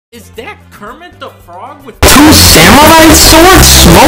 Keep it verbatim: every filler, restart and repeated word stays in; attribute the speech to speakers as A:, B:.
A: Is that Kermit the Frog with
B: two samurai swords?